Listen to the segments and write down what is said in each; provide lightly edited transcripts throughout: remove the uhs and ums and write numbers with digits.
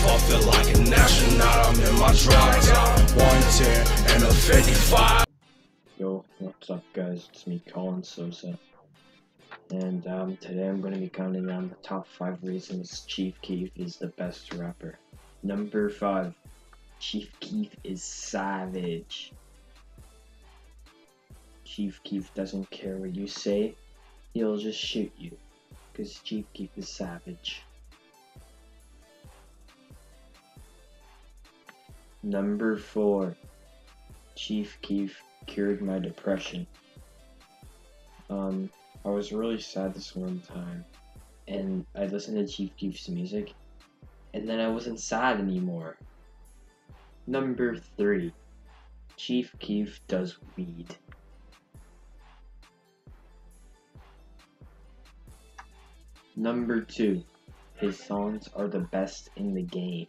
I feel like an astronaut, I'm in my drop top. 110 and a 55. Yo, what's up guys, it's me Colin Sosa, and today I'm going to be counting down the top 5 reasons Chief Keef is the best rapper. Number 5, Chief Keef is savage. Chief Keef doesn't care what you say, he'll just shoot you, because Chief Keef is savage. Number 4, Chief Keef cured my depression. I was really sad this one time, and I listened to Chief Keef's music, and then I wasn't sad anymore. Number 3, Chief Keef does weed. Number 2, his songs are the best in the game.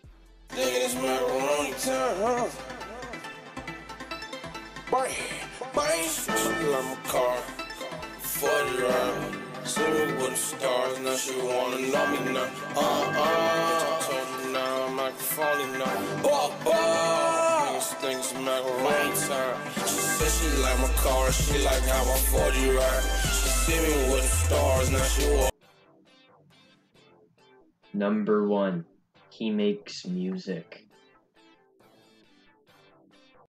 Like my car, 40 round. See me with the stars, now she wanna know me now. I told you now, I'm microphone now. Niggas think it's macaroni time. She said she like my car, she like how my 40 ride. She see me with the stars, now she walk. Number 1, he makes music.